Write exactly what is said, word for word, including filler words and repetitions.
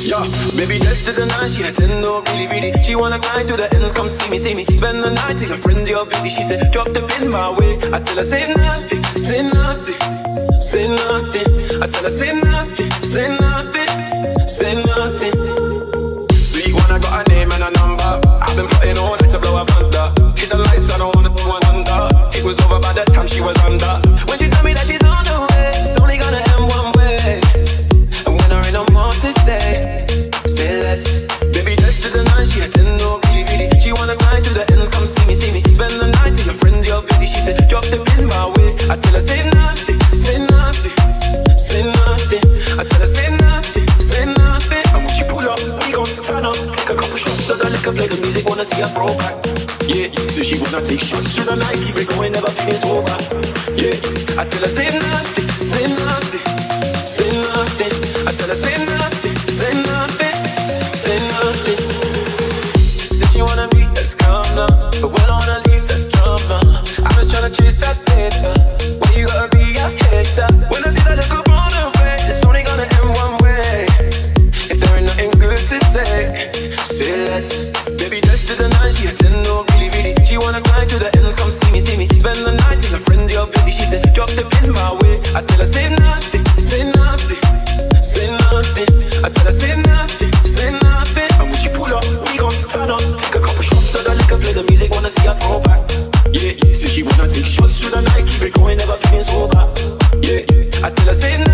Yeah, baby, dead to the night, she had ten, no, really, really. She wanna sign to the ends, come see me, see me. Spend the night, take a friend, you're busy. She said, drop the pin my way. I tell her, say nothing, say nothing, say nothing. I tell her, say nothing, say nothing, say nothing. Sweet one, I got a name and a number. I've been putting on it to blow up under. Hit the lights, I don't wanna do one under. It was over by the time she was under. When she tell me that she's on the way, it's only gonna end one way. And when there ain't no more to say, say less. Baby, dead to the night, she had ten, no, really, really. She wanna sign to the ends, come see me, see me. Spend the night, take a friend, you're busy. She said, drop the pin my way. I tell her, say nothing, say nothing, say nothing. I tell her, say nothing, say nothing. And when she pull up, we gon' turn up. Take a couple shots of the liquor, play the music, wanna see her throw back. Yeah, so she wanna take shots through the night, keep it going, never finish over. Yeah, I tell her, say nothing, say nothing, say nothing. I tell her, say nothing, say nothing, say nothing. Said she wanna be, let's calm down. But when I wanna leave, that's drama. I'm just tryna chase that data. Where you gotta be a hater. When I see that look up on her face, it's only gonna end one way. If there ain't nothing good to say, say less. Baby, dead to the night, she had ten, no, really, really. She wanna sign to the ends, come see me, see me. Spend the night, take a friend, you're busy. She said, drop the pin my way. I tell her, say nothing, say nothing, say nothing. I tell her, say nothing, say nothing. And when she pull up, we gon' turn up. Take a couple shots of the liquor, play the music, wanna see her throw back. Yeah, so she wanna take shots through the night, keep it going, never feeling sober. Yeah, I tell her, say nothing.